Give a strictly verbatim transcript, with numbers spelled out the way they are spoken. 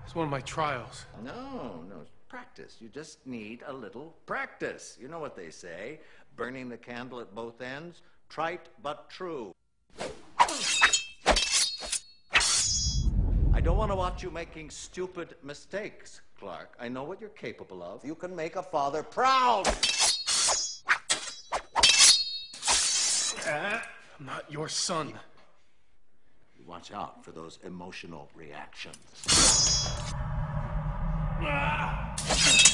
It's one of my trials. No, no, practice. You just need a little practice. You know what they say, burning the candle at both ends, trite but true. I don't want to watch you making stupid mistakes, Clark. I know what you're capable of. You can make a father proud. Dad, I'm not your son. Watch out for those emotional reactions. Ah!